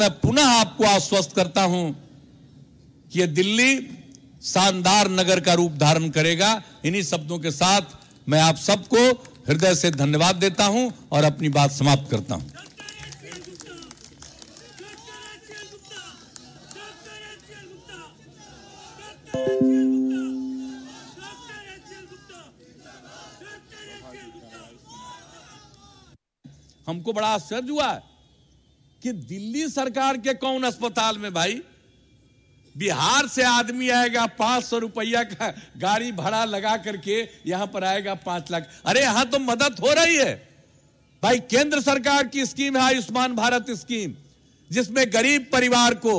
मैं पुनः आपको आश्वस्त करता हूं कि यह दिल्ली शानदार नगर का रूप धारण करेगा। इन्हीं शब्दों के साथ मैं आप सबको हृदय से धन्यवाद देता हूं और अपनी बात समाप्त करता हूं। हमको बड़ा आश्चर्य हुआ कि दिल्ली सरकार के कौन अस्पताल में भाई बिहार से आदमी आएगा 500 रुपया का गाड़ी भाड़ा लगा करके यहां पर आएगा 5 लाख। अरे यहां तो मदद हो रही है भाई। केंद्र सरकार की स्कीम है आयुष्मान भारत स्कीम, जिसमें गरीब परिवार को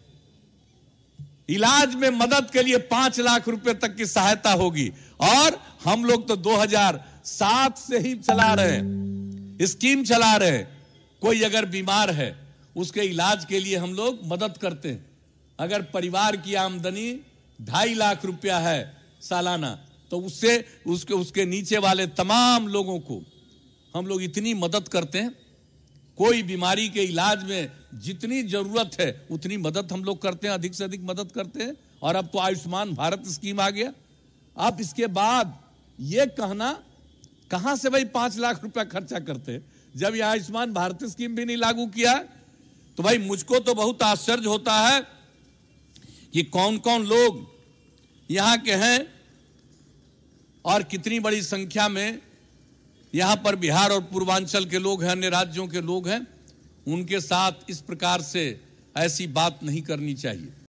इलाज में मदद के लिए 5 लाख रुपए तक की सहायता होगी। और हम लोग तो 2007 से ही चला रहे हैं, स्कीम चला रहे हैं। कोई अगर बीमार है उसके इलाज के लिए हम लोग मदद करते हैं। अगर परिवार की आमदनी 2.5 लाख रुपया है सालाना, तो उससे उसके नीचे वाले तमाम लोगों को हम लोग इतनी मदद करते हैं। कोई बीमारी के इलाज में जितनी जरूरत है उतनी मदद हम लोग करते हैं, अधिक से अधिक मदद करते हैं। और अब तो आयुष्मान भारत स्कीम आ गया। अब इसके बाद यह कहना कहां से भाई 5 लाख रुपया खर्चा करते हैं, जब यह आयुष्मान भारत स्कीम भी नहीं लागू किया। तो भाई मुझको तो बहुत आश्चर्य होता है कि कौन कौन लोग यहां के हैं और कितनी बड़ी संख्या में यहां पर बिहार और पूर्वांचल के लोग हैं, अन्य राज्यों के लोग हैं। उनके साथ इस प्रकार से ऐसी बात नहीं करनी चाहिए।